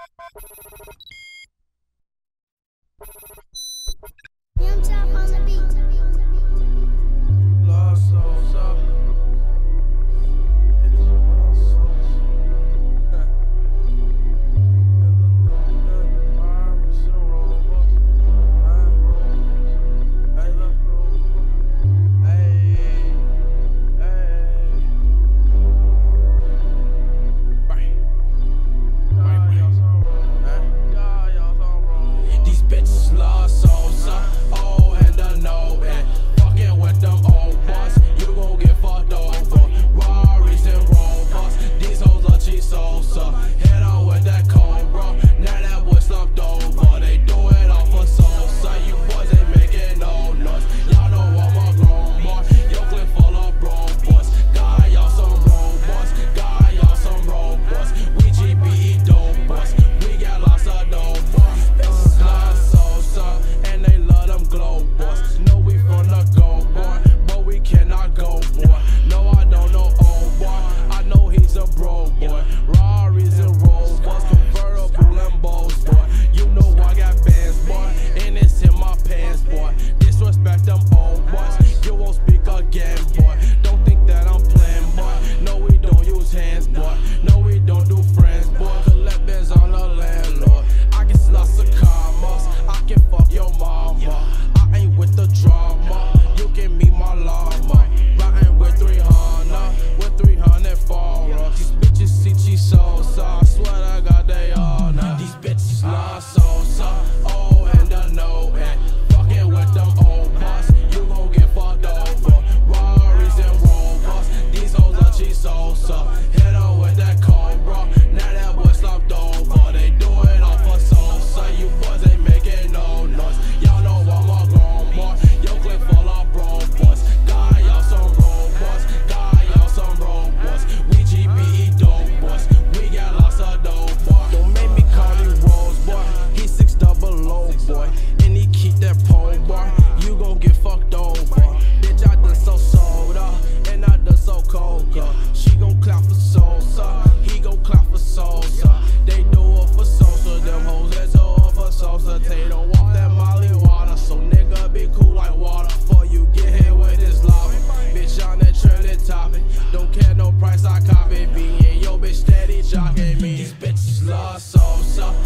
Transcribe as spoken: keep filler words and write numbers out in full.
Young Chop on the beat. Love Sosa. It's love Sosa. And the new virus and robots. Hey, hey, hey. Bye. These bitches love Sosa. Oh, and the no and fucking with them old boys. You gon' get fucked over. Rarries and Rovers. These hoes are cheap Sosa. Head on with that Cobra. Now that boy slumped over. They do it all for Sosa. You boys ain't making no noise. Y'all know I'm a grown boy. Your clip full of bro boys. Got y'all some robots. Got y'all some robots. We G B E dope boys. We got lots of dope boys. Bitches love Sosa. And they love them glow boys. Know we from the go boy. But we cannot go boy. No, I don't know old boy. I know he's a bro boy. Rarries and Rovers. Convertible and bows boy. You know I got bands boy. And it's in my pants boy. Disrespect them old boys. You won't speak again boy. Don't think that I'm playing boy. No, we don't use hands boy. No, we don't do friends boy. Collect bands on the landlord. I get lots of commas. I can fuck your mama. I ain't with the drama. You can meet my llama. Riding with three hundred. With three hundred followers. These bitches see cheese Sosa. I swear I got they all now. These bitches love Sosa. Oh, and the no and fucking with them old boys. You gon' get fucked over. Rarries and Rovers. These hoes are cheese Sosa. Hit on with that Cobra. Now that boy slumped over. They do it all for Sosa. You boys ain't making no noise. Y'all know I'm a grown boy. Your clip full of bro boys. Got y'all some robots. Got y'all some robots. We G B E dope boys. We got lots of dope boy. Don't make me call you Rose boy. He six double O boy. And he keep that pole boy. You gon' get fucked over. Bitch, I done so soda. And I done so coca. She gon' clap for Sosa. He gon' clap for Sosa. They do it for Sosa. Them hoes that do it for Sosa. They don't want that Molly water. So nigga be cool like water. Before you get hit with this lava. Bitch on that trending topic. Don't care no price I copy. Be in yo bitch steady jocking me. These bitches love Sosa.